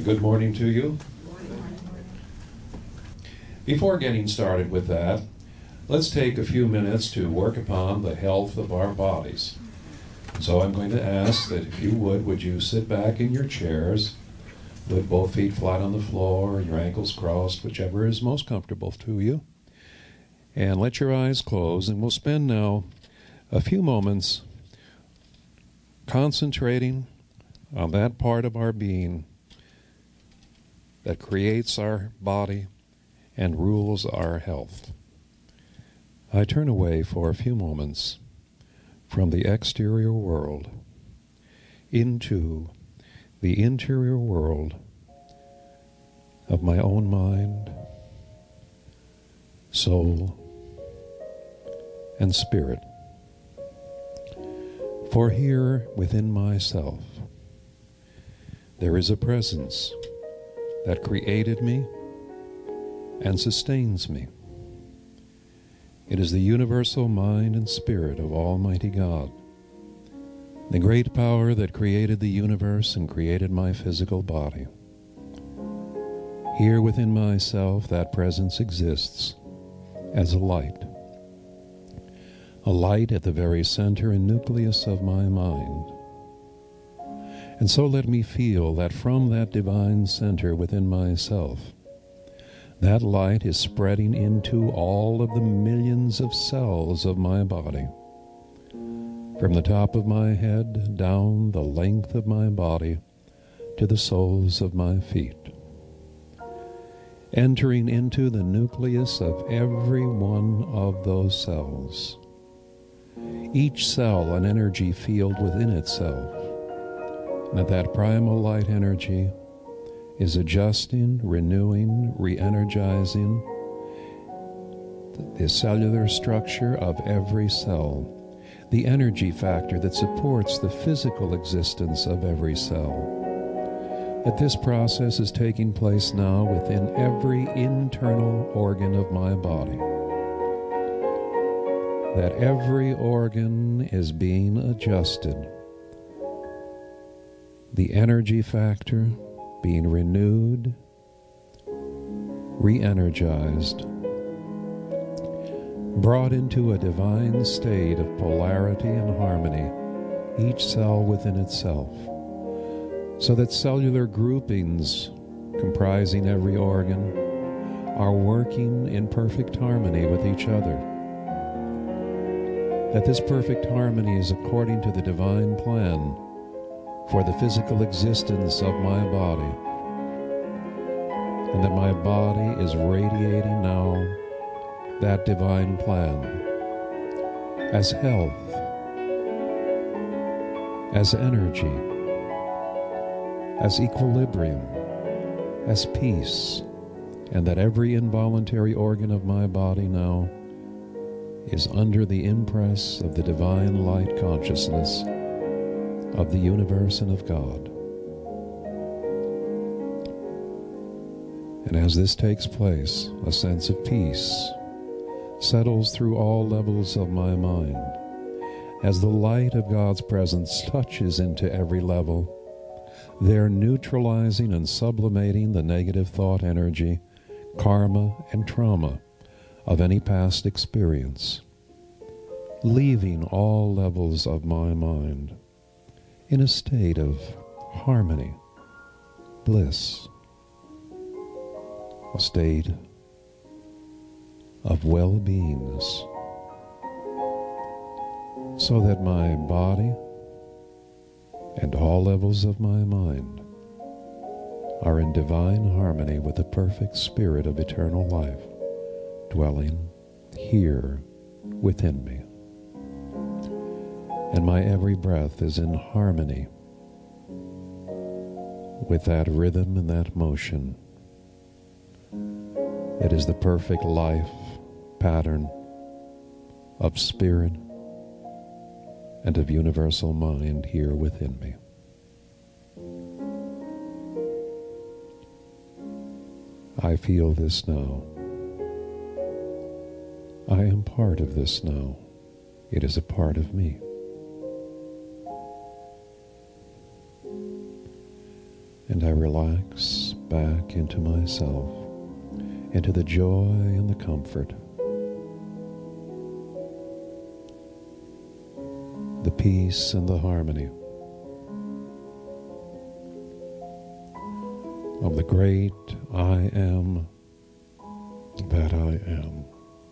Good morning to you. Before getting started with that, let's take a few minutes to work upon the health of our bodies. So I'm going to ask that if you would you sit back in your chairs with both feet flat on the floor, your ankles crossed, whichever is most comfortable to you. And let your eyes close, and we'll spend now a few moments concentrating on that part of our being that creates our body and rules our health. I turn away for a few moments from the exterior world into the interior world of my own mind, soul, and spirit. For here within myself there is a presence that created me and sustains me. It is the universal mind and spirit of Almighty God, the great power that created the universe and created my physical body. Here within myself that presence exists as a light at the very center and nucleus of my mind. And so let me feel that from that divine center within myself, that light is spreading into all of the millions of cells of my body, from the top of my head down the length of my body to the soles of my feet, entering into the nucleus of every one of those cells. Each cell an energy field within itself, and that primal light energy is adjusting, renewing, re-energizing the cellular structure of every cell, the energy factor that supports the physical existence of every cell. That this process is taking place now within every internal organ of my body. That every organ is being adjusted. The energy factor being renewed, re-energized, brought into a divine state of polarity and harmony, each cell within itself, so that cellular groupings comprising every organ are working in perfect harmony with each other. That this perfect harmony is according to the divine plan for the physical existence of my body, and that my body is radiating now that divine plan as health, as energy, as equilibrium, as peace, and that every involuntary organ of my body now is under the impress of the divine light consciousness of the universe and of God. And as this takes place, a sense of peace settles through all levels of my mind. As the light of God's presence touches into every level, they're neutralizing and sublimating the negative thought energy, karma, and trauma of any past experience, leaving all levels of my mind in a state of harmony, bliss, a state of well-beingness, so that my body and all levels of my mind are in divine harmony with the perfect spirit of eternal life dwelling here within me. And my every breath is in harmony with that rhythm and that motion. It is the perfect life pattern of spirit and of universal mind here within me. I feel this now. I am part of this now. It is a part of me. And I relax back into myself, into the joy and the comfort, the peace and the harmony of the great I am that I am.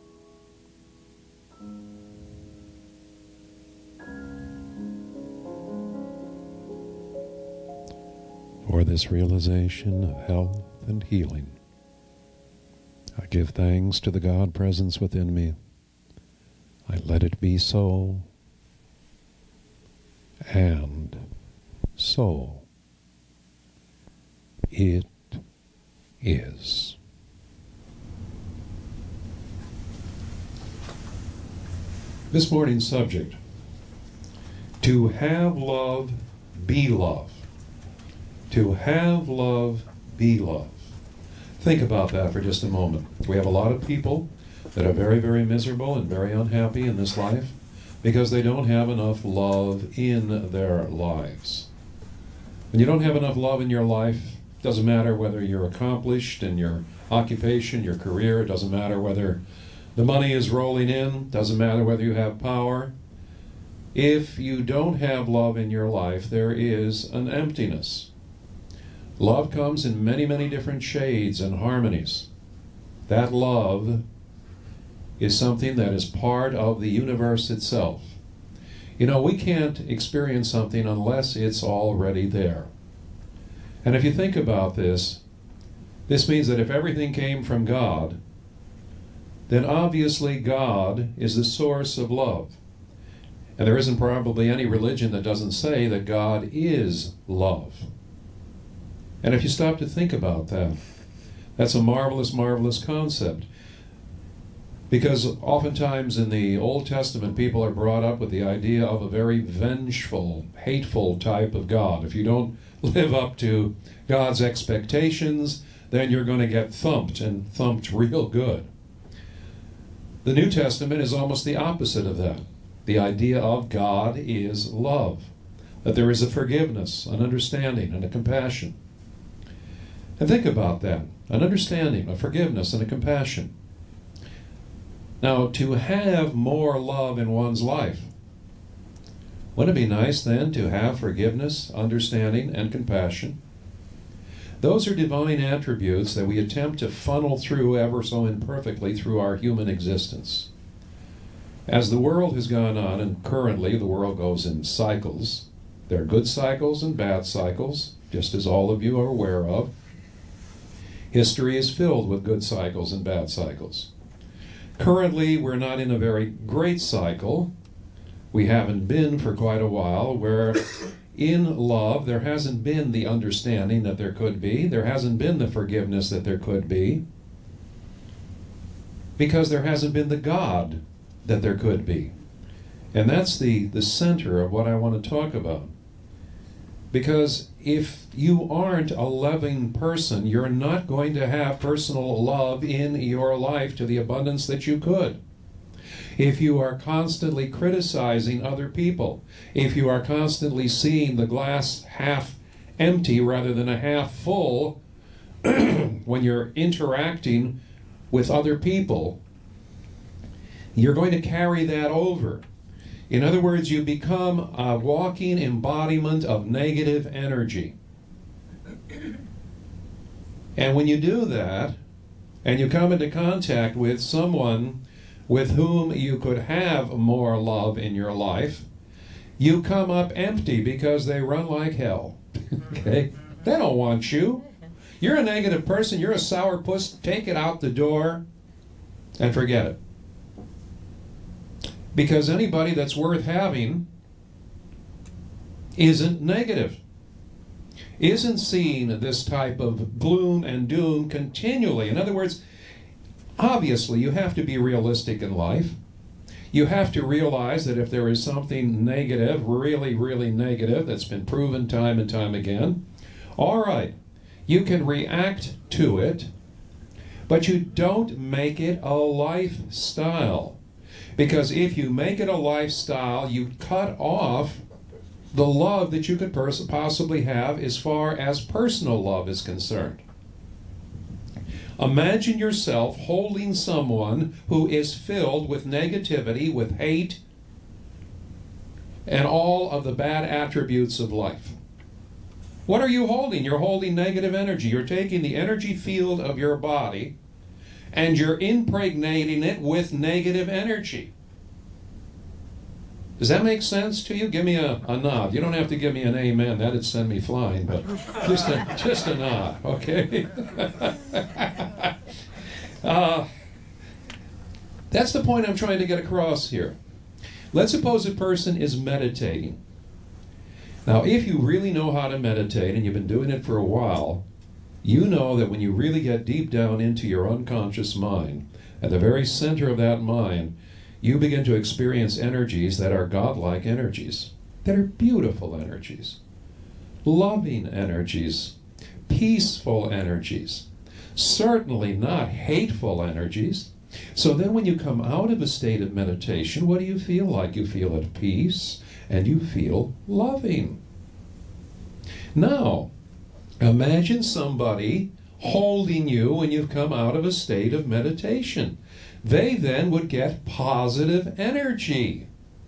For this realization of health and healing, I give thanks to the God presence within me. I let it be so, and so it is. This morning's subject: to have love, be love. To have love, be love. Think about that for just a moment. We have a lot of people that are very, very miserable and very unhappy in this life because they don't have enough love in their lives. When you don't have enough love in your life, it doesn't matter whether you're accomplished in your occupation, your career, it doesn't matter whether the money is rolling in, it doesn't matter whether you have power. If you don't have love in your life, there is an emptiness. Love comes in many, many different shades and harmonies. That love is something that is part of the universe itself. You know, we can't experience something unless it's already there. And if you think about this, this means that if everything came from God, then obviously God is the source of love. And there isn't probably any religion that doesn't say that God is love. And if you stop to think about that, that's a marvelous, marvelous concept. Because oftentimes in the Old Testament, people are brought up with the idea of a very vengeful, hateful type of God. If you don't live up to God's expectations, then you're going to get thumped, and thumped real good. The New Testament is almost the opposite of that. The idea of God is love, that there is a forgiveness, an understanding, and a compassion. And think about that, an understanding, a forgiveness, and a compassion. Now, to have more love in one's life, wouldn't it be nice then to have forgiveness, understanding, and compassion? Those are divine attributes that we attempt to funnel through ever so imperfectly through our human existence. As the world has gone on, and currently the world goes in cycles, there are good cycles and bad cycles, just as all of you are aware of. History is filled with good cycles and bad cycles. Currently, we're not in a very great cycle. We haven't been for quite a while, where in love there hasn't been the understanding that there could be. There hasn't been the forgiveness that there could be. Because there hasn't been the God that there could be. And that's the center of what I want to talk about. Because if you aren't a loving person, you're not going to have personal love in your life to the abundance that you could. If you are constantly criticizing other people, if you are constantly seeing the glass half empty rather than a half full when you're interacting with other people, you're going to carry that over. In other words, you become a walking embodiment of negative energy. And when you do that, and you come into contact with someone with whom you could have more love in your life, you come up empty because they run like hell. Okay? They don't want you. You're a negative person. You're a sourpuss. Take it out the door and forget it. Because anybody that's worth having isn't negative, isn't seeing this type of gloom and doom continually. In other words, obviously you have to be realistic in life. You have to realize that if there is something negative, really, really negative, that's been proven time and time again, all right, you can react to it, but you don't make it a lifestyle. Because if you make it a lifestyle, you cut off the love that you could possibly have as far as personal love is concerned. Imagine yourself holding someone who is filled with negativity, with hate, and all of the bad attributes of life. What are you holding? You're holding negative energy. You're taking the energy field of your body and you're impregnating it with negative energy. Does that make sense to you? Give me a nod. You don't have to give me an amen. That'd send me flying, but just a nod, okay? That's the point I'm trying to get across here. Let's suppose a person is meditating. Now, if you really know how to meditate, and you've been doing it for a while, you know that when you really get deep down into your unconscious mind, at the very center of that mind, you begin to experience energies that are godlike energies, that are beautiful energies, loving energies, peaceful energies, certainly not hateful energies. So then when you come out of a state of meditation, what do you feel like? You feel at peace and you feel loving. Now, imagine somebody holding you when you've come out of a state of meditation. They then would get positive energy.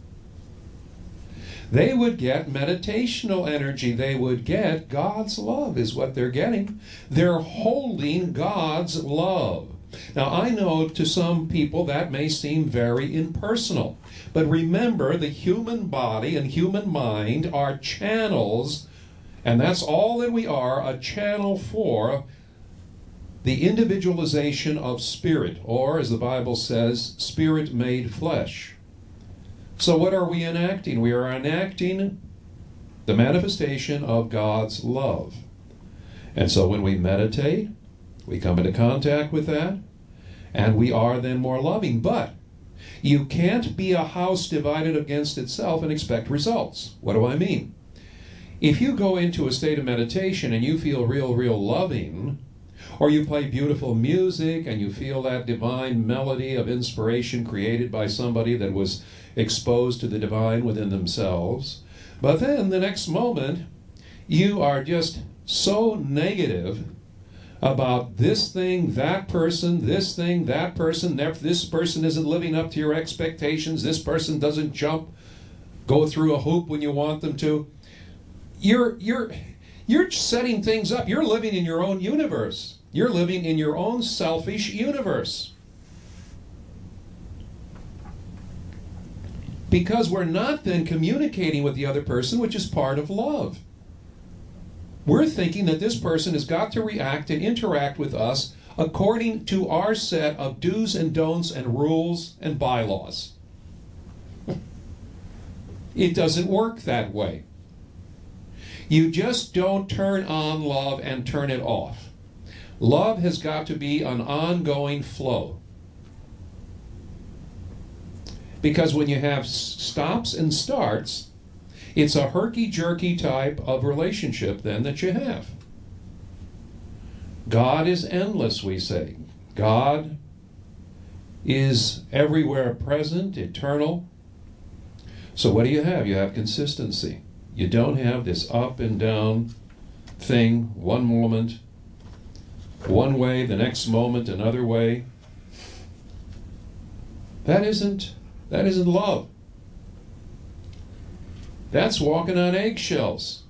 They would get meditational energy. They would get God's love is what they're getting. They're holding God's love. Now, I know to some people that may seem very impersonal. But remember, the human body and human mind are channels, and that's all that we are, a channel for the individualization of spirit, or, as the Bible says, spirit made flesh. So what are we enacting? We are enacting the manifestation of God's love. And so when we meditate, we come into contact with that, and we are then more loving. But you can't be a house divided against itself and expect results. What do I mean? If you go into a state of meditation and you feel real loving, or you play beautiful music and you feel that divine melody of inspiration created by somebody that was exposed to the divine within themselves, but then the next moment you are just so negative about this thing, that person, this thing, that person, this person isn't living up to your expectations, this person doesn't go through a hoop when you want them to. You're setting things up. You're living in your own universe. You're living in your own selfish universe. Because we're not then communicating with the other person, which is part of love. We're thinking that this person has got to react and interact with us according to our set of do's and don'ts and rules and bylaws. It doesn't work that way. You just don't turn on love and turn it off. Love has got to be an ongoing flow. Because when you have stops and starts, it's a herky-jerky type of relationship then that you have. God is endless, we say. God is everywhere present, eternal. So what do you have? You have consistency. You don't have this up and down thing, one moment, one way, the next moment, another way. That isn't love. That's walking on eggshells.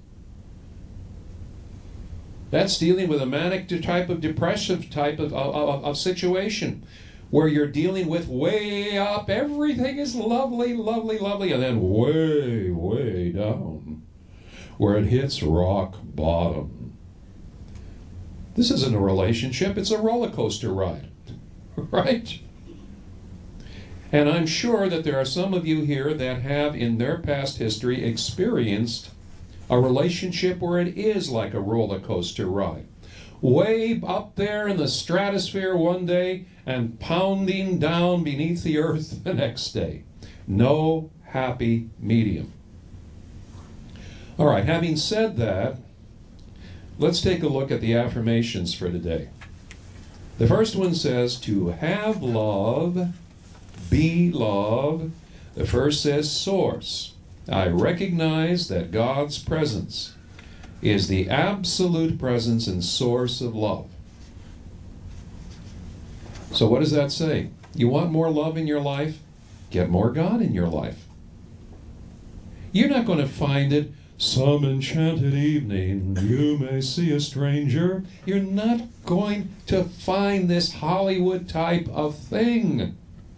That's dealing with a manic type of depressive type of situation where you're dealing with way up, everything is lovely, lovely, lovely, and then way, way down where it hits rock bottom. This isn't a relationship, it's a roller coaster ride, right? And I'm sure that there are some of you here that have in their past history experienced a relationship where it is like a roller coaster ride. Way up there in the stratosphere one day and pounding down beneath the earth the next day. No happy medium. All right, having said that, let's take a look at the affirmations for today. The first one says to have love, be love. The first says source. I recognize that God's presence is the absolute presence and source of love. So what does that say? You want more love in your life? Get more God in your life. You're not going to find it, some enchanted evening, you may see a stranger. You're not going to find this Hollywood type of thing.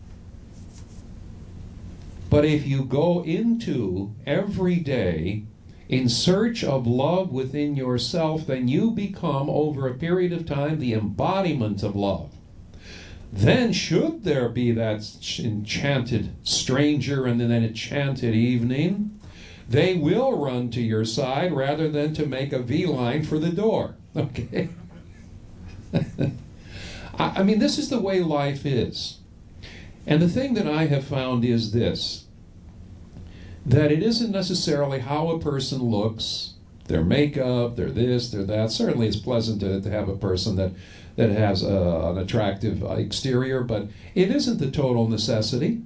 But if you go into every day in search of love within yourself, then you become, over a period of time, the embodiment of love. Then should there be that enchanted stranger and then an enchanted evening, they will run to your side rather than to make a V-line for the door. Okay? I mean, this is the way life is. And the thing that I have found is this, that it isn't necessarily how a person looks, their makeup, their this, their that. Certainly it's pleasant to have a person that has an attractive exterior, but it isn't the total necessity.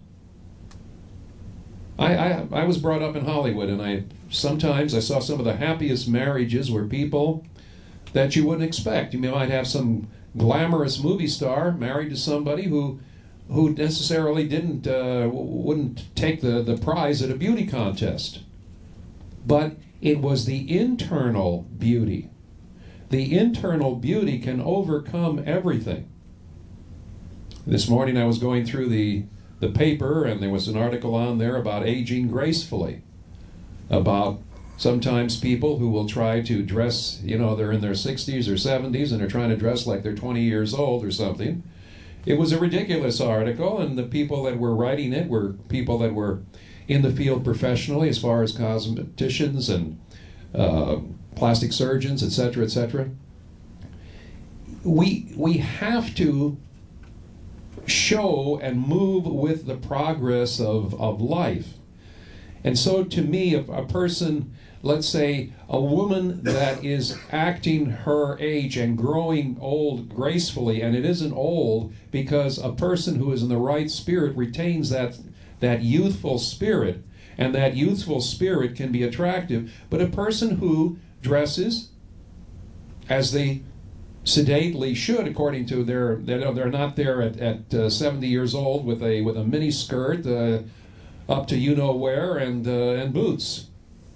I was brought up in Hollywood, and sometimes I saw some of the happiest marriages were people that you wouldn't expect. You might have some glamorous movie star married to somebody who necessarily wouldn't take the prize at a beauty contest. But it was the internal beauty. The internal beauty can overcome everything. This morning I was going through the paper, and there was an article on there about aging gracefully, about sometimes people who will try to dress, they're in their 60s or 70s and they're trying to dress like they're 20 years old or something. It was a ridiculous article, and the people that were writing it were people that were in the field professionally, as far as cosmeticians and plastic surgeons, etc., etc. We have to show and move with the progress of life. And so to me, a person, let's say a woman that is acting her age and growing old gracefully, and it isn't old because a person who is in the right spirit retains that youthful spirit, and that youthful spirit can be attractive. But a person who dresses as they sedately should, according to they're not there at 70 years old with a mini skirt up to where and boots.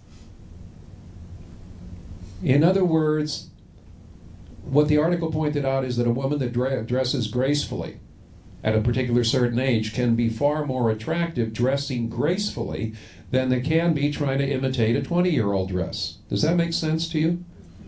In other words, what the article pointed out is that a woman that dresses gracefully at a particular certain age can be far more attractive dressing gracefully than they can be trying to imitate a 20-year-old dress. Does that make sense to you?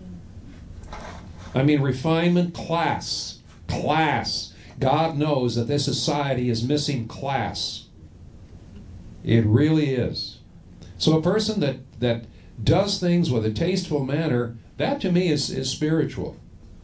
I mean, refinement, class. God knows that this society is missing class. It really is. So a person that does things with a tasteful manner, that to me is spiritual.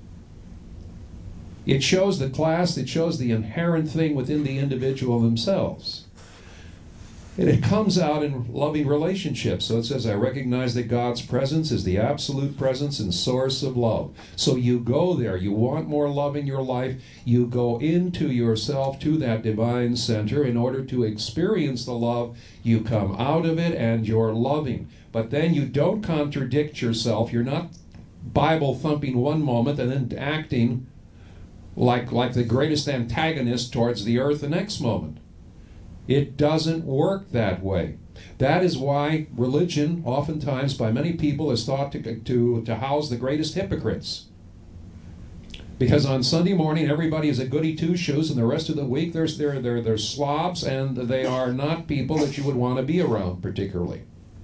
It shows the class, it shows the inherent thing within the individual themselves. And it comes out in loving relationships. So it says, I recognize that God's presence is the absolute presence and source of love. So you go there. You want more love in your life. You go into yourself to that divine center in order to experience the love. You come out of it and you're loving. But then you don't contradict yourself. You're not Bible thumping one moment and then acting like the greatest antagonist towards the earth the next moment. It doesn't work that way. That is why religion, oftentimes by many people, is thought to house the greatest hypocrites. Because on Sunday morning, everybody is a goody two-shoes, and the rest of the week they're slobs, and they are not people that you would want to be around particularly.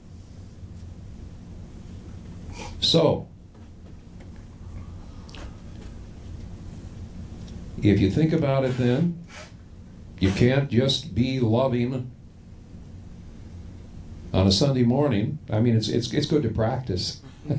So, if you think about it then, you can't just be loving on a Sunday morning. I mean, it's good to practice.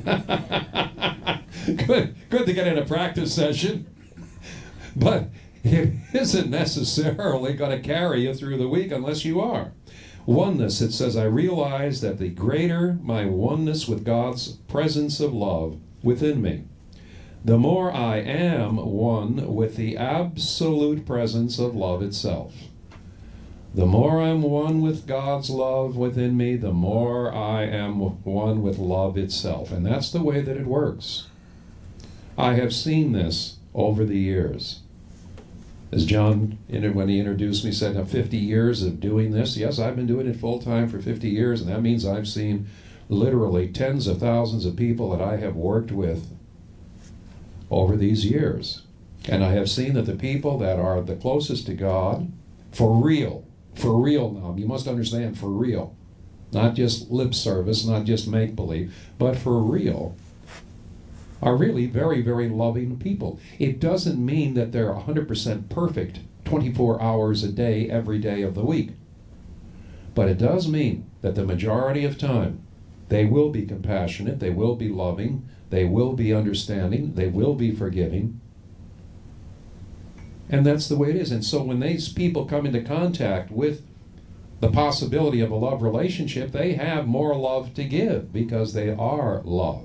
Good to get in a practice session. But it isn't necessarily going to carry you through the week unless you are. Oneness, it says, I realize that the greater my oneness with God's presence of love within me, the more I am one with the absolute presence of love itself. The more I'm one with God's love within me, the more I am one with love itself. And that's the way that it works. I have seen this over the years. As John, when he introduced me, said, 50 years of doing this. Yes, I've been doing it full time for 50 years, and that means I've seen literally tens of thousands of people that I have worked with over these years. And I have seen that the people that are the closest to God, for real now, you must understand, for real, not just lip service, not just make-believe, but for real, are really very, very loving people. It doesn't mean that they're 100% perfect 24 hours a day, every day of the week. But it does mean that the majority of time, they will be compassionate, they will be loving, they will be understanding, they will be forgiving. And that's the way it is. And so when these people come into contact with the possibility of a love relationship, they have more love to give because they are love.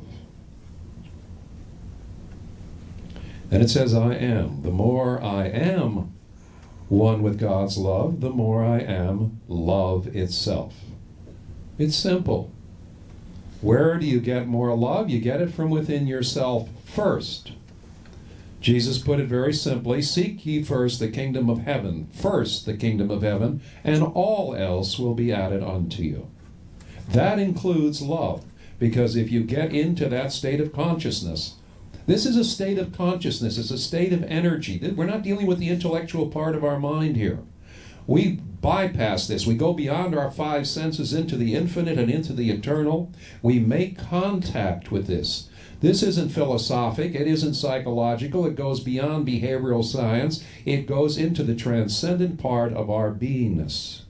And it says, I am. The more I am one with God's love, the more I am love itself. It's simple. Where do you get more love? You get it from within yourself first. Jesus put it very simply, seek ye first the kingdom of heaven, first the kingdom of heaven, and all else will be added unto you. That includes love, because if you get into that state of consciousness, this is a state of consciousness, it's a state of energy. We're not dealing with the intellectual part of our mind here. We bypass this. We go beyond our five senses into the infinite and into the eternal. We make contact with this. This isn't philosophic, it isn't psychological, it goes beyond behavioral science, it goes into the transcendent part of our beingness.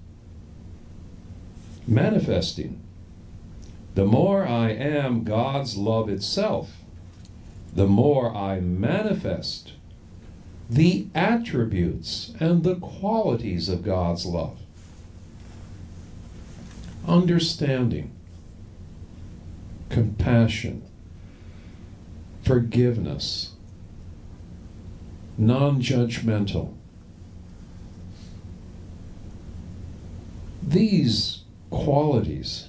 Manifesting. The more I am God's love itself, the more I manifest the attributes and the qualities of God's love. Understanding, compassion, forgiveness, non-judgmental. These qualities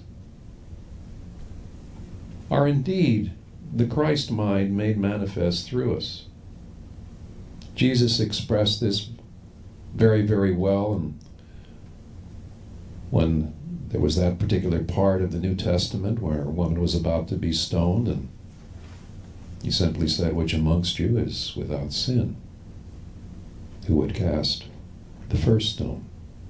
are indeed the Christ mind made manifest through us. Jesus expressed this very, very well, and when there was that particular part of the New Testament where a woman was about to be stoned, and he simply said, which amongst you is without sin? Who would cast the first stone?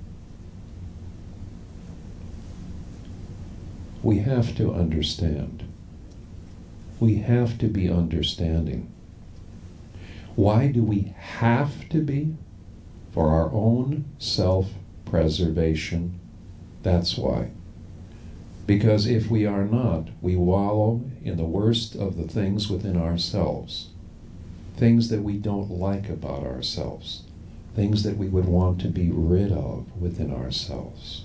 We have to understand. We have to be understanding. Why do we have to be? For our own self-preservation. That's why. Because if we are not, we wallow in the worst of the things within ourselves. Things that we don't like about ourselves. Things that we would want to be rid of within ourselves.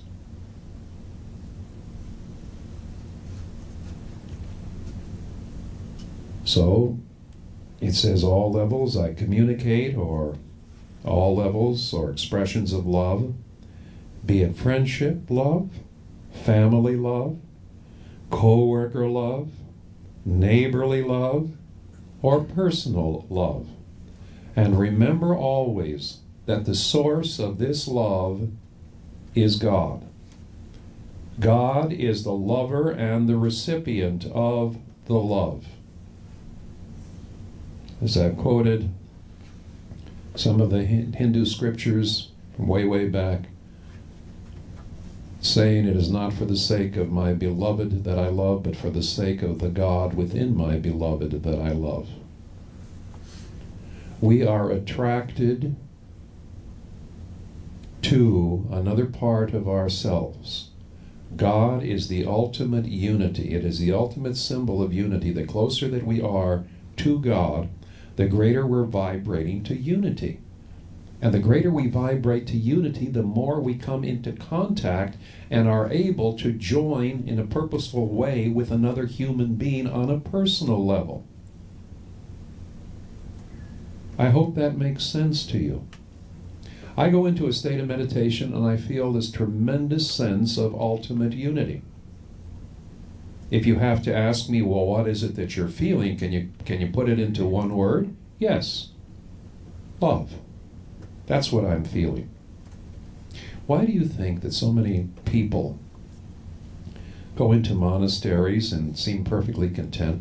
So, it says all levels I communicate, or all levels or expressions of love, be it friendship love, family love, co-worker love, neighborly love, or personal love. And remember always that the source of this love is God. God is the lover and the recipient of the love. As I've quoted some of the Hindu scriptures from way, way back, saying, it is not for the sake of my beloved that I love, but for the sake of the God within my beloved that I love. We are attracted to another part of ourselves. God is the ultimate unity. It is the ultimate symbol of unity. The closer that we are to God, the greater we're vibrating to unity. And the greater we vibrate to unity, the more we come into contact and are able to join in a purposeful way with another human being on a personal level. I hope that makes sense to you. I go into a state of meditation and I feel this tremendous sense of ultimate unity. If you have to ask me, well, what is it that you're feeling? Can you put it into one word? Yes. Love. That's what I'm feeling. Why do you think that so many people go into monasteries and seem perfectly content?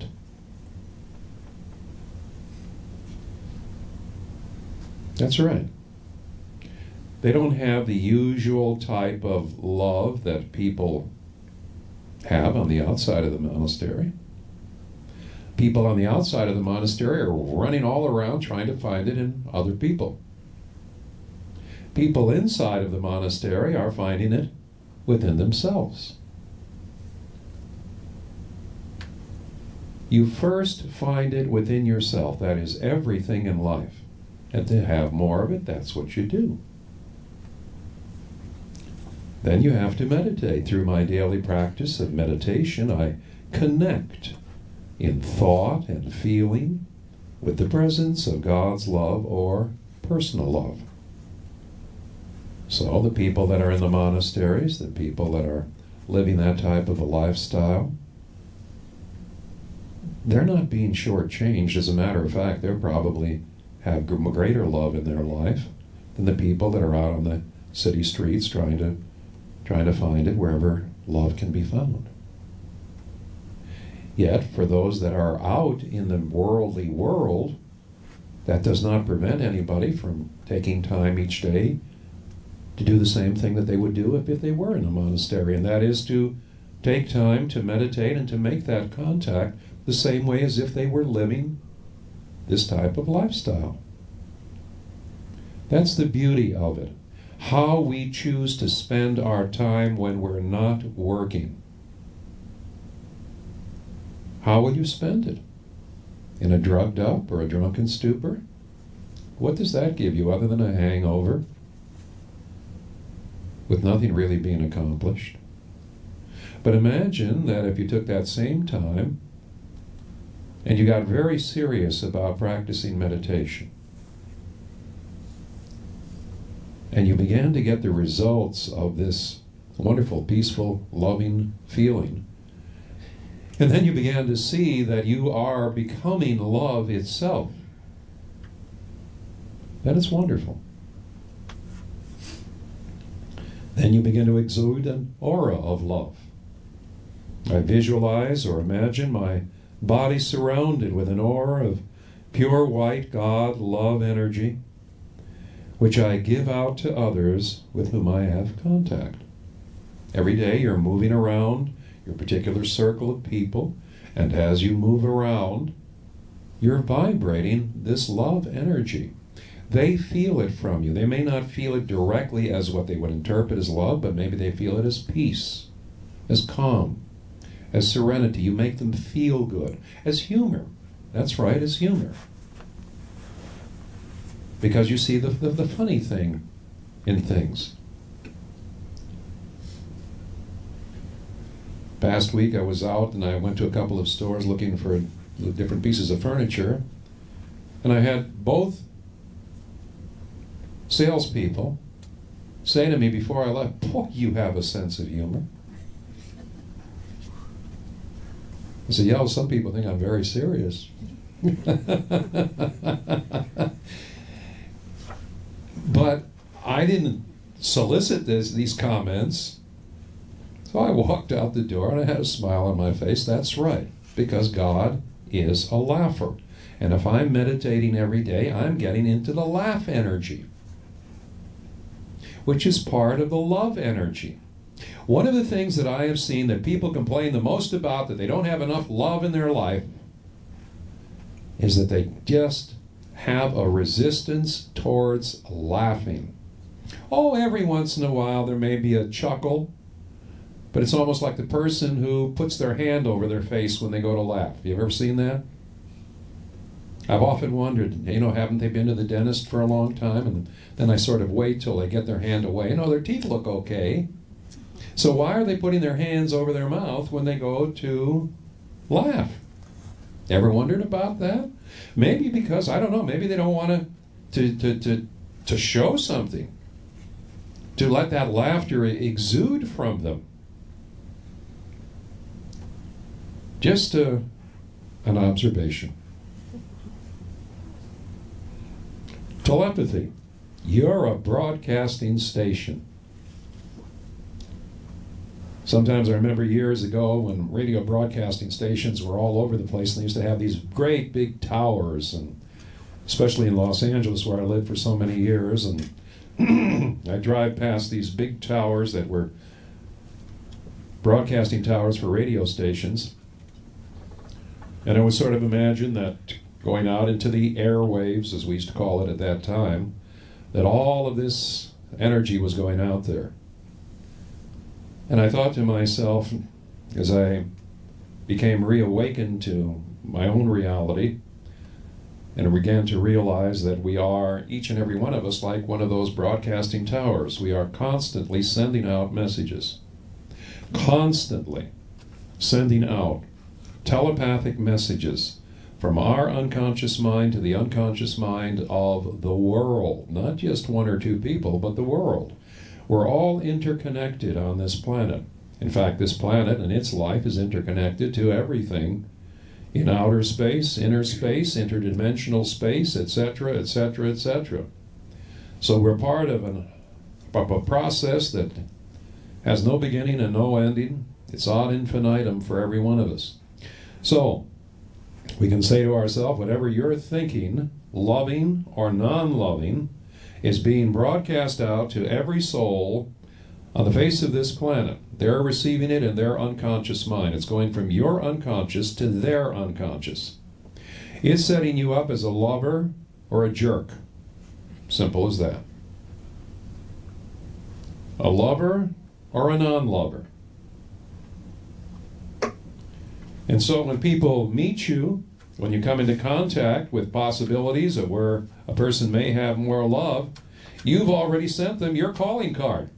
That's right. They don't have the usual type of love that people have on the outside of the monastery. People on the outside of the monastery are running all around trying to find it in other people. People inside of the monastery are finding it within themselves. You first find it within yourself. That is everything in life. And to have more of it, that's what you do. Then you have to meditate. Through my daily practice of meditation, I connect in thought and feeling with the presence of God's love or personal love. So the people that are in the monasteries, the people that are living that type of a lifestyle, they're not being shortchanged. As a matter of fact, they probably have greater love in their life than the people that are out on the city streets trying to find it wherever love can be found. Yet, for those that are out in the worldly world, that does not prevent anybody from taking time each day to do the same thing that they would do if they were in a monastery, and that is to take time to meditate and to make that contact the same way as if they were living this type of lifestyle. That's the beauty of it. How we choose to spend our time when we're not working. How will you spend it? In a drugged up or a drunken stupor? What does that give you other than a hangover with nothing really being accomplished? But imagine that if you took that same time and you got very serious about practicing meditation, and you began to get the results of this wonderful, peaceful, loving feeling, and then you began to see that you are becoming love itself, then it's wonderful. Then you begin to exude an aura of love. I visualize or imagine my body surrounded with an aura of pure white God love energy, which I give out to others with whom I have contact. Every day you're moving around your particular circle of people, and as you move around, you're vibrating this love energy. They feel it from you. They may not feel it directly as what they would interpret as love, but maybe they feel it as peace, as calm, as serenity. You make them feel good, as humor. That's right, as humor. Because you see the funny thing in things. Past week I was out and I went to a couple of stores looking for different pieces of furniture, and I had both salespeople say to me before I left, "Boy, you have a sense of humor." I said, "Yeah, well, some people think I'm very serious." But I didn't solicit these comments. So I walked out the door and I had a smile on my face. That's right, because God is a laugher. And if I'm meditating every day, I'm getting into the laugh energy, which is part of the love energy. One of the things that I have seen that people complain the most about, that they don't have enough love in their life, is that they just have a resistance towards laughing. Oh, every once in a while there may be a chuckle, but it's almost like the person who puts their hand over their face when they go to laugh. You ever seen that? I've often wondered, haven't they been to the dentist for a long time? And then I sort of wait till they get their hand away. Their teeth look okay. So why are they putting their hands over their mouth when they go to laugh? Ever wondered about that? Maybe because, I don't know, maybe they don't want to show something. to let that laughter exude from them. Just an observation. Telepathy. You're a broadcasting station. Sometimes I remember years ago when radio broadcasting stations were all over the place, and they used to have these great big towers, and especially in Los Angeles where I lived for so many years, and I drive past these big towers that were broadcasting towers for radio stations, and I would sort of imagine that going out into the airwaves, as we used to call it at that time, that all of this energy was going out there. And I thought to myself, as I became reawakened to my own reality, and began to realize that we are, each and every one of us, like one of those broadcasting towers. We are constantly sending out messages. Constantly sending out telepathic messages from our unconscious mind to the unconscious mind of the world. Not just one or two people, but the world. We're all interconnected on this planet. In fact, this planet and its life is interconnected to everything in outer space, inner space, interdimensional space, etc., etc., etc. So we're part of a process that has no beginning and no ending. It's ad infinitum for every one of us. So we can say to ourselves, whatever you're thinking, loving or non-loving, is being broadcast out to every soul on the face of this planet. They're receiving it in their unconscious mind. It's going from your unconscious to their unconscious. It's setting you up as a lover or a jerk. Simple as that. A lover or a non-lover. And so when people meet you, when you come into contact with possibilities of where a person may have more love, you've already sent them your calling card.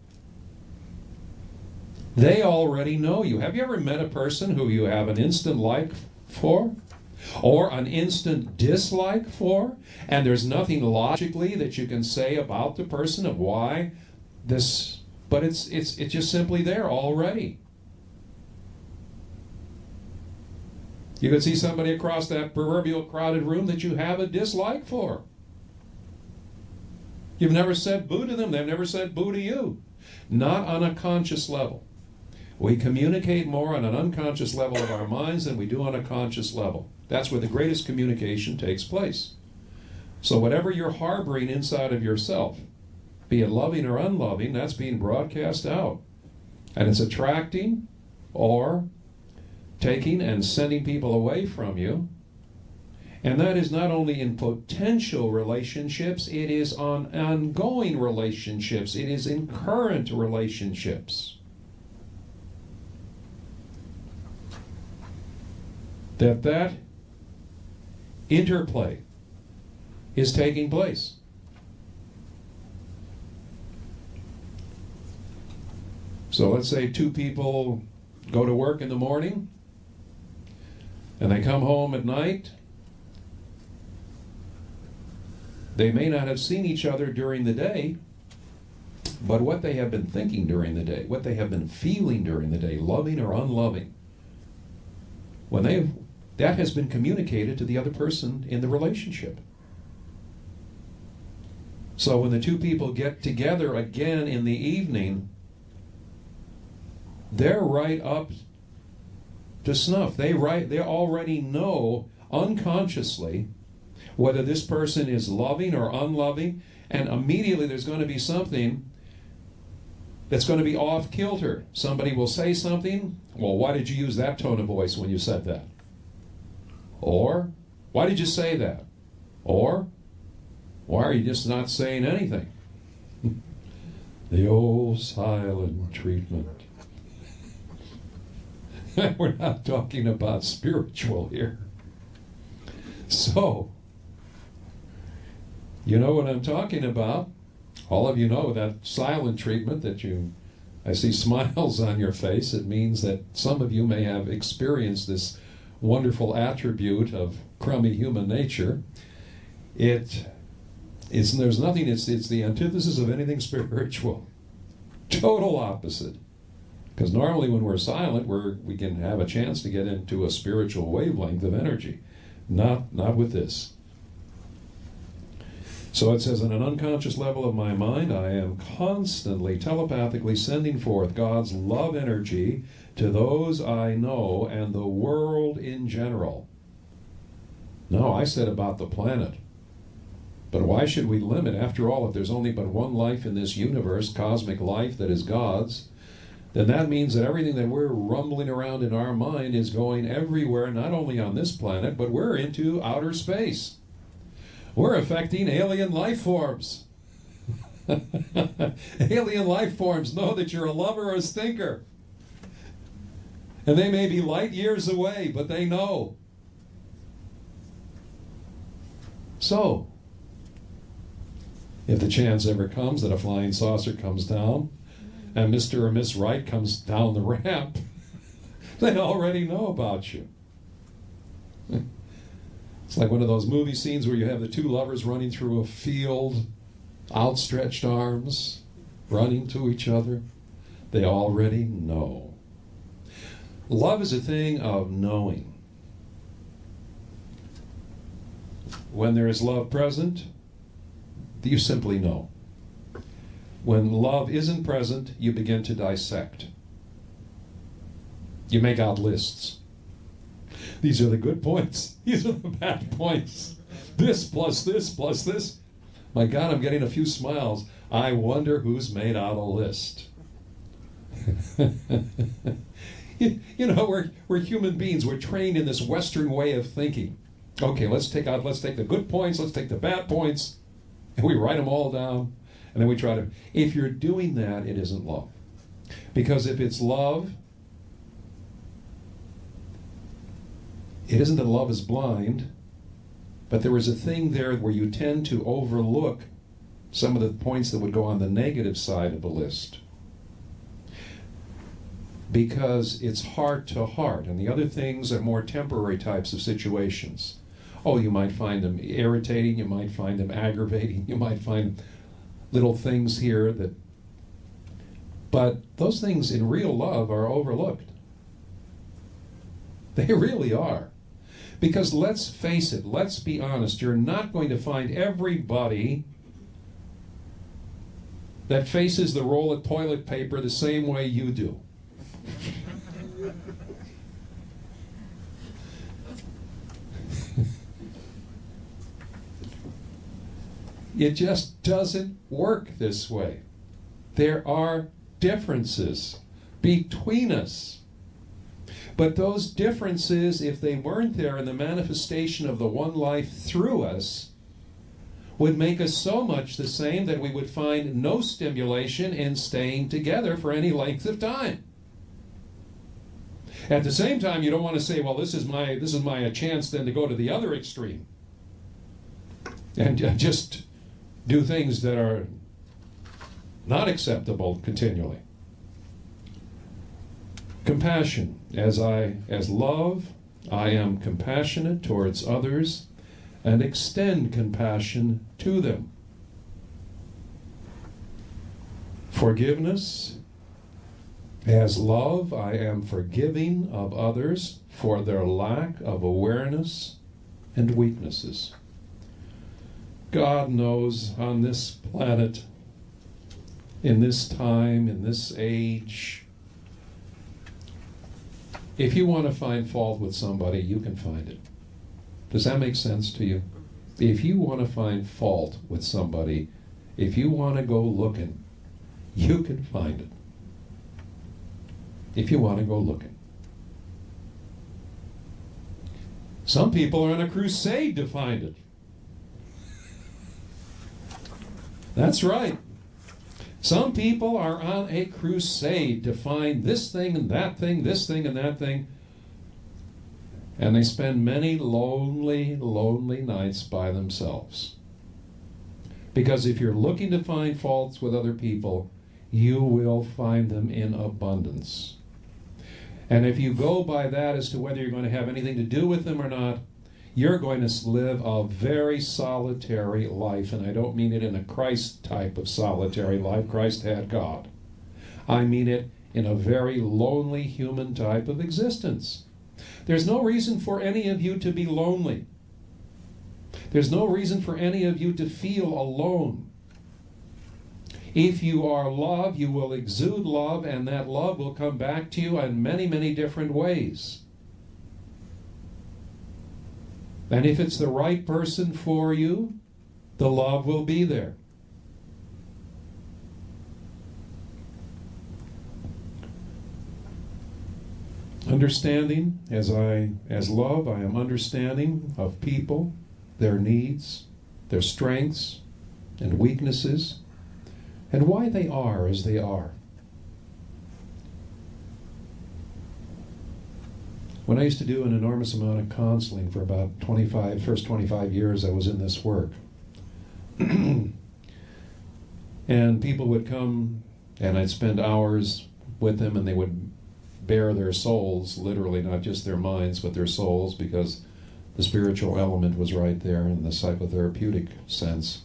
They already know you. Have you ever met a person who you have an instant like for? Or an instant dislike for? And there's nothing logically that you can say about the person of why this, but it's just simply there already. You could see somebody across that proverbial crowded room that you have a dislike for. You've never said boo to them. They've never said boo to you. Not on a conscious level. We communicate more on an unconscious level of our minds than we do on a conscious level. That's where the greatest communication takes place. So whatever you're harboring inside of yourself, be it loving or unloving, that's being broadcast out. And it's attracting or taking and sending people away from you. And that is not only in potential relationships, it is on ongoing relationships. It is in current relationships. That interplay is taking place. So let's say two people go to work in the morning and they come home at night. They may not have seen each other during the day, but what they have been thinking during the day, what they have been feeling during the day, loving or unloving, that has been communicated to the other person in the relationship. So when the two people get together again in the evening, they're right up to snuff. They already know unconsciously whether this person is loving or unloving, and immediately there's going to be something that's going to be off kilter. Somebody will say something. Well, why did you use that tone of voice when you said that? Or, why did you say that? Or, why are you just not saying anything? The old silent treatment. We're not talking about spiritual here. So, you know what I'm talking about. All of you know that silent treatment that I see smiles on your face. It means that some of you may have experienced this wonderful attribute of crummy human nature. It's the antithesis of anything spiritual. Total opposite. Because normally when we're silent, we can have a chance to get into a spiritual wavelength of energy. Not with this. So it says, on an unconscious level of my mind, I am constantly, telepathically sending forth God's love energy to those I know and the world in general. No, I said about the planet. But why should we limit? After all, if there's only but one life in this universe, cosmic life that is God's, then that means that everything that we're rumbling around in our mind is going everywhere, not only on this planet, but we're into outer space. We're affecting alien life forms. Alien life forms know that you're a lover or a stinker. And they may be light years away, but they know. So, if the chance ever comes that a flying saucer comes down and Mr. or Miss Right comes down the ramp, they already know about you. It's like one of those movie scenes where you have the two lovers running through a field, outstretched arms, running to each other. They already know. Love is a thing of knowing. When there is love present, you simply know. When love isn't present, you begin to dissect. You make out lists. These are the good points. These are the bad points. This plus this plus this. My God, I'm getting a few smiles. I wonder who's made out a list. You know, we're human beings. We're trained in this Western way of thinking. Okay, let's take the good points, let's take the bad points, and we write them all down, and then we try to... If you're doing that, it isn't love. Because if it's love, it isn't that love is blind, but there is a thing there where you tend to overlook some of the points that would go on the negative side of the list. Because it's heart to heart, and the other things are more temporary types of situations. Oh, you might find them irritating, you might find them aggravating, you might find little things here that... But those things in real love are overlooked. They really are. Because let's face it, let's be honest, you're not going to find everybody that faces the roll of toilet paper the same way you do. It just doesn't work this way. There are differences between us. But those differences, if they weren't there in the manifestation of the one life through us, would make us so much the same that we would find no stimulation in staying together for any length of time. At the same time, you don't want to say, well, this is my chance then to go to the other extreme and just do things that are not acceptable continually. Compassion. As love, I am compassionate towards others and extend compassion to them. Forgiveness. As love, I am forgiving of others for their lack of awareness and weaknesses. God knows on this planet, in this time, in this age, if you want to find fault with somebody, you can find it. Does that make sense to you? If you want to find fault with somebody, if you want to go looking, you can find it. If you want to go looking. Some people are on a crusade to find it. That's right. Some people are on a crusade to find this thing and that thing, this thing and that thing. And they spend many lonely, lonely nights by themselves. Because if you're looking to find faults with other people, you will find them in abundance. And if you go by that as to whether you're going to have anything to do with them or not, you're going to live a very solitary life. And I don't mean it in a Christ type of solitary life. Christ had God. I mean it in a very lonely human type of existence. There's no reason for any of you to be lonely. There's no reason for any of you to feel alone. If you are love, you will exude love, and that love will come back to you in many, many different ways. And if it's the right person for you, the love will be there. Understanding, as love, I am understanding of people, their needs, their strengths and weaknesses, and why they are as they are. When I used to do an enormous amount of counseling for about first 25 years I was in this work, and people would come and I'd spend hours with them, and they would bare their souls, literally, not just their minds, but their souls, because the spiritual element was right there in the psychotherapeutic sense.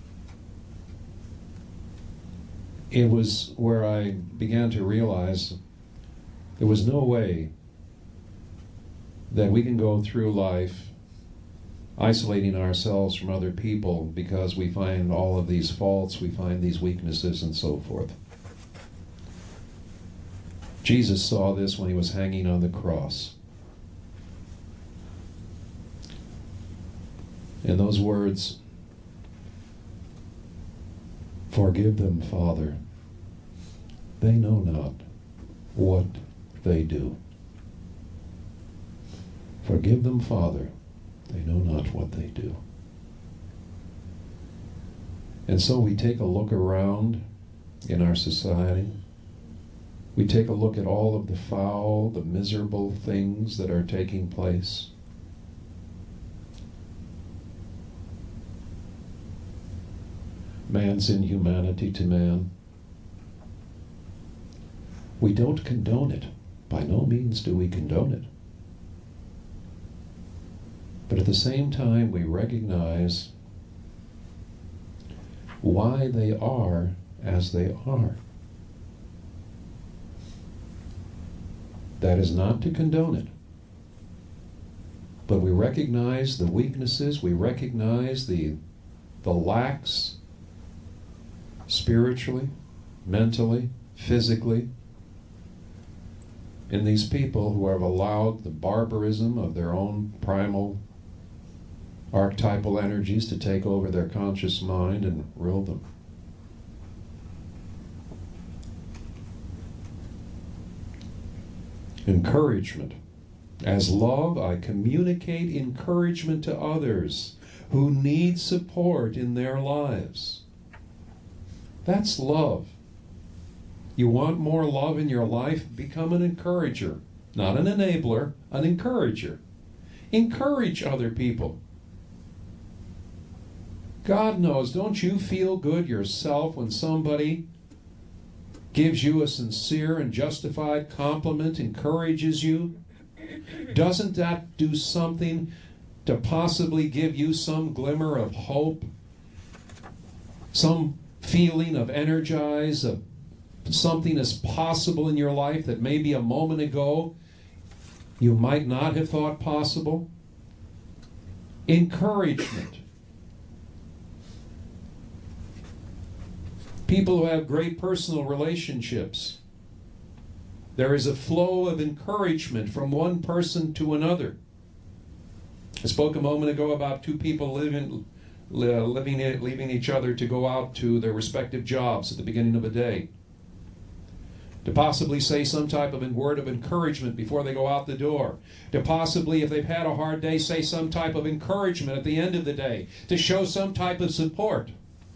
It was where I began to realize there was no way that we can go through life isolating ourselves from other people because we find all of these faults, we find these weaknesses, and so forth. Jesus saw this when he was hanging on the cross. And those words, "Forgive them, Father. They know not what they do." Forgive them, Father. They know not what they do. And so we take a look around in our society. We take a look at all of the foul, the miserable things that are taking place. Man's inhumanity to man. We don't condone it. By no means do we condone it. But at the same time, we recognize why they are as they are. That is not to condone it. But we recognize the weaknesses, we recognize the lacks spiritually, mentally, physically, in these people who have allowed the barbarism of their own primal archetypal energies to take over their conscious mind and rule them. Encouragement. As love, I communicate encouragement to others who need support in their lives. That's love. You want more love in your life? Become an encourager. Not an enabler, an encourager. Encourage other people. God knows, don't you feel good yourself when somebody gives you a sincere and justified compliment, encourages you? Doesn't that do something to possibly give you some glimmer of hope? Some feeling of energize, of something is possible in your life that maybe a moment ago you might not have thought possible? Encouragement. People who have great personal relationships, there is a flow of encouragement from one person to another. I spoke a moment ago about two people leaving each other to go out to their respective jobs at the beginning of a day, to possibly say some type of word of encouragement before they go out the door, to possibly, if they've had a hard day, say some type of encouragement at the end of the day, to show some type of support.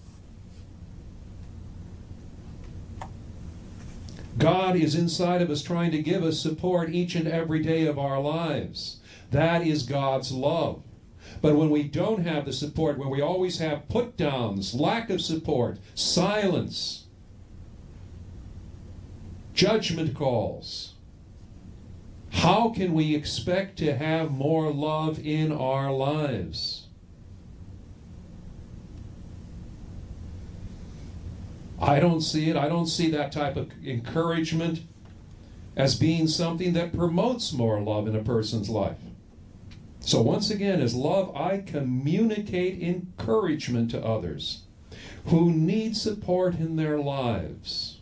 God is inside of us trying to give us support each and every day of our lives. That is God's love. But when we don't have the support, when we always have put-downs, lack of support, silence, judgment calls, how can we expect to have more love in our lives? I don't see it. I don't see that type of encouragement as being something that promotes more love in a person's life. So once again, as love, I communicate encouragement to others who need support in their lives.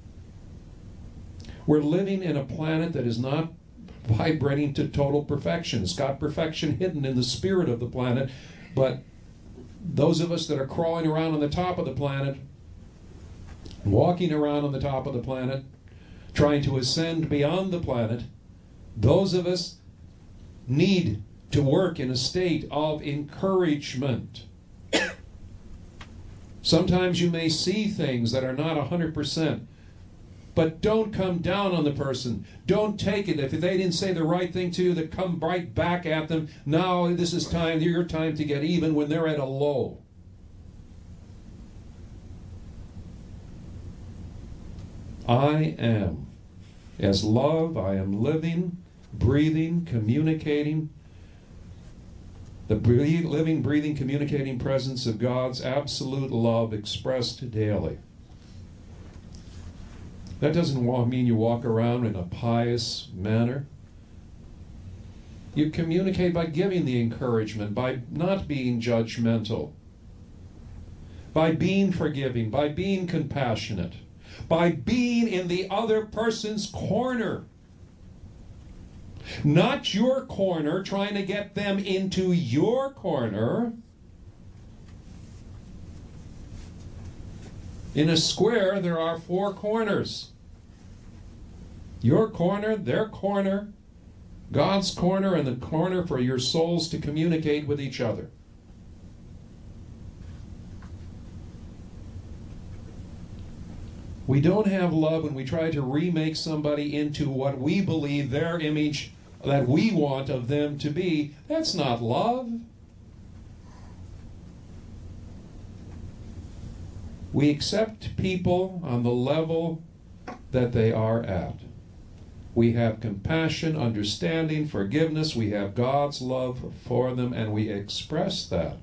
We're living in a planet that is not vibrating to total perfection. It's got perfection hidden in the spirit of the planet, but those of us that are crawling around on the top of the planet, walking around on the top of the planet, trying to ascend beyond the planet, those of us need to work in a state of encouragement. Sometimes you may see things that are not 100%, but don't come down on the person. Don't take it. If they didn't say the right thing to you, that come right back at them. Now this is time, your time to get even when they're at a low. I am. As love, I am living, breathing, communicating, the living, breathing, communicating presence of God's absolute love expressed daily. That doesn't mean you walk around in a pious manner. You communicate by giving the encouragement, by not being judgmental, by being forgiving, by being compassionate, by being in the other person's corner. Not your corner, trying to get them into your corner. In a square, there are 4 corners. Your corner, their corner, God's corner, and the corner for your souls to communicate with each other. We don't have love when we try to remake somebody into what we believe their image that we want of them to be. That's not love. We accept people on the level that they are at. We have compassion, understanding, forgiveness. We have God's love for them, and we express that.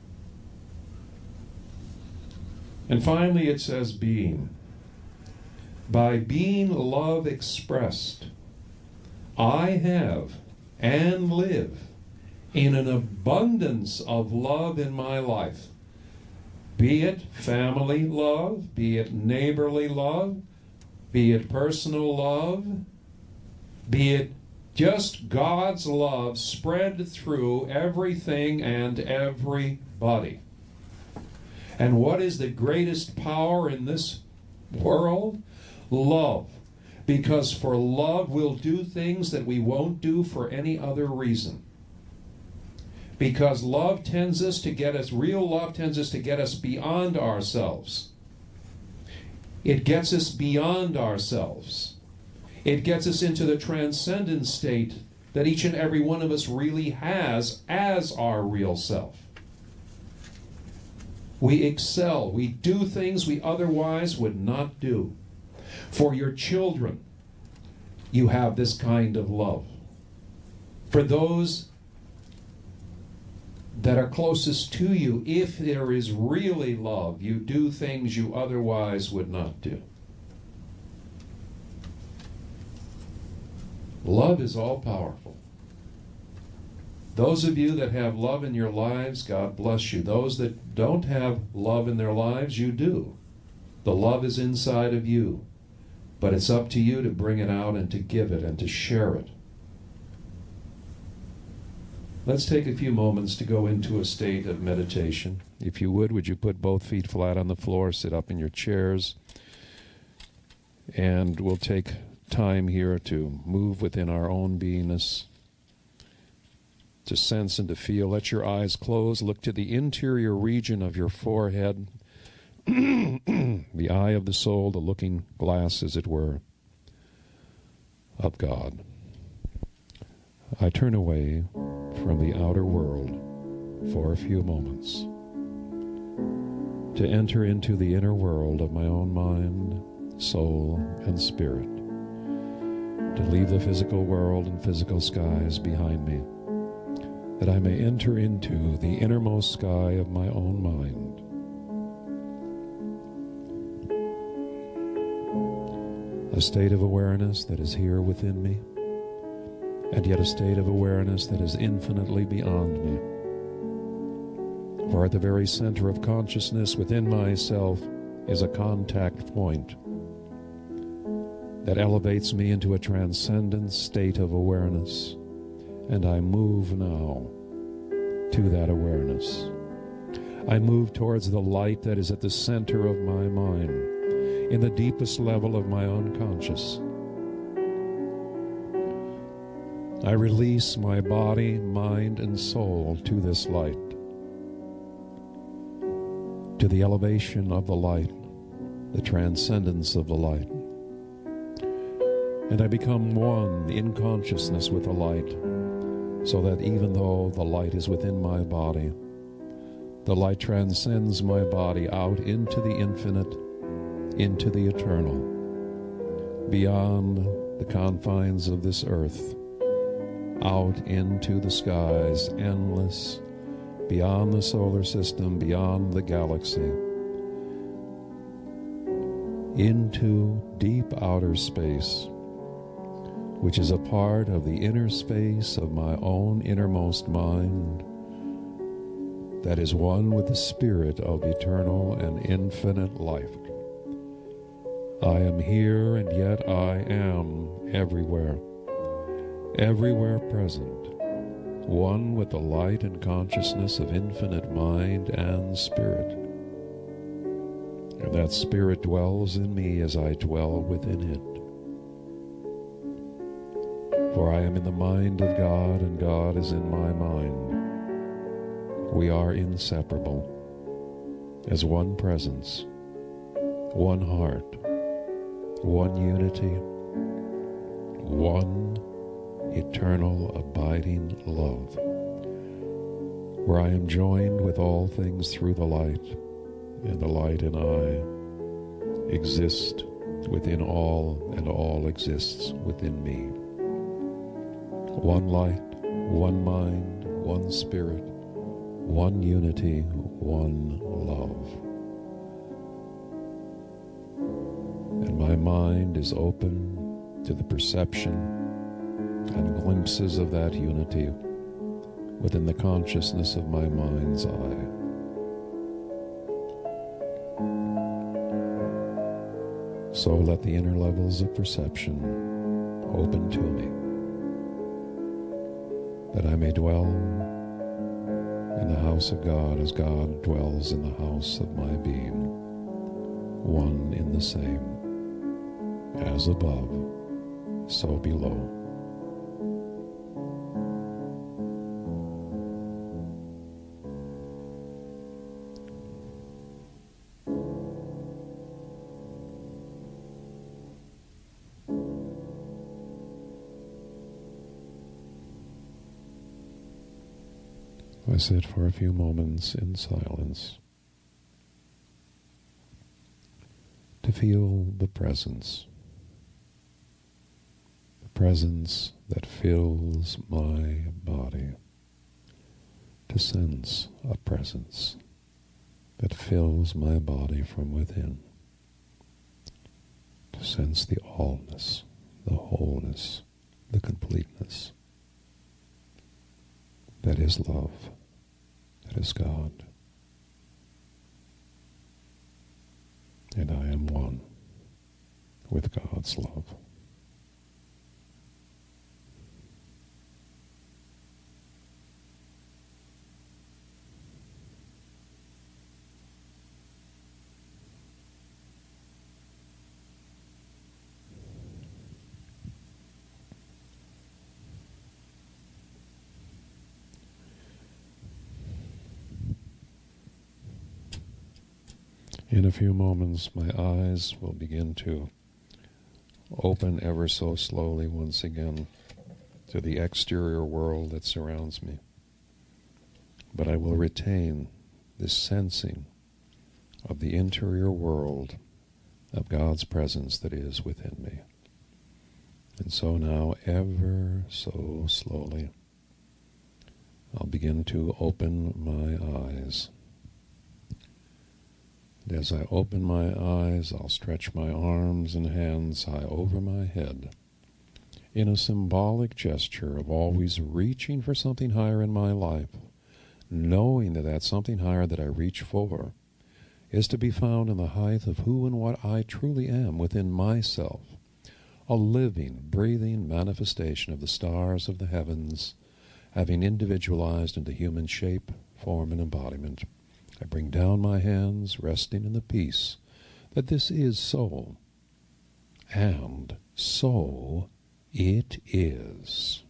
And finally, it says being. By being love expressed, I have and live in an abundance of love in my life. Be it family love, be it neighborly love, be it personal love, be it just God's love spread through everything and everybody. And what is the greatest power in this world? Love. Because for love will do things that we won't do for any other reason. Because love tends us to get us, real love tends us to get us beyond ourselves. It gets us beyond ourselves. It gets us into the transcendent state that each and every one of us really has as our real self. We excel. We do things we otherwise would not do. For your children, you have this kind of love. For those that are closest to you, if there is really love, you do things you otherwise would not do. Love is all-powerful. Those of you that have love in your lives, God bless you. Those that don't have love in their lives, you do. The love is inside of you. But it's up to you to bring it out and to give it and to share it. Let's take a few moments to go into a state of meditation. If you would you put both feet flat on the floor, sit up in your chairs, and we'll take time here to move within our own beingness, to sense and to feel. Let your eyes close. Look to the interior region of your forehead, the eye of the soul, the looking glass, as it were, of God. I turn away from the outer world for a few moments to enter into the inner world of my own mind, soul, and spirit, to leave the physical world and physical skies behind me, that I may enter into the innermost sky of my own mind. a state of awareness that is here within me, and yet a state of awareness that is infinitely beyond me. For at the very center of consciousness within myself is a contact point that elevates me into a transcendent state of awareness, and I move now to that awareness. I move towards the light that is at the center of my mind, in the deepest level of my unconscious. I release my body, mind, and soul to this light, to the elevation of the light, the transcendence of the light. And I become one in consciousness with the light, so that even though the light is within my body, the light transcends my body out into the infinite, into the eternal, beyond the confines of this earth, out into the skies, endless, beyond the solar system, beyond the galaxy, into deep outer space, which is a part of the inner space of my own innermost mind, that is one with the spirit of eternal and infinite life. I am here, and yet I am everywhere, everywhere present, one with the light and consciousness of infinite mind and spirit. And that spirit dwells in me as I dwell within it. For I am in the mind of God, and God is in my mind. We are inseparable, as one presence, one heart, one unity, one eternal abiding love, where I am joined with all things through the light, and the light and I exist within all, and all exists within me. One light, one mind, one spirit, one unity, one love. And my mind is open to the perception and glimpses of that unity within the consciousness of my mind's eye. So let the inner levels of perception open to me, that I may dwell in the house of God as God dwells in the house of my being, one in the same, as above, so below. I sit for a few moments in silence to feel the presence that fills my body, to sense a presence that fills my body from within, to sense the allness, the wholeness, the completeness that is love. That is God. And I am one with God's love. In a few moments, my eyes will begin to open ever so slowly once again to the exterior world that surrounds me. But I will retain this sensing of the interior world of God's presence that is within me. And so now, ever so slowly, I'll begin to open my eyes. As I open my eyes, I'll stretch my arms and hands high over my head in a symbolic gesture of always reaching for something higher in my life, knowing that that something higher that I reach for is to be found in the height of who and what I truly am within myself, a living, breathing manifestation of the stars of the heavens, having individualized into human shape, form, and embodiment. I bring down my hands, resting in the peace that this is so, and so it is.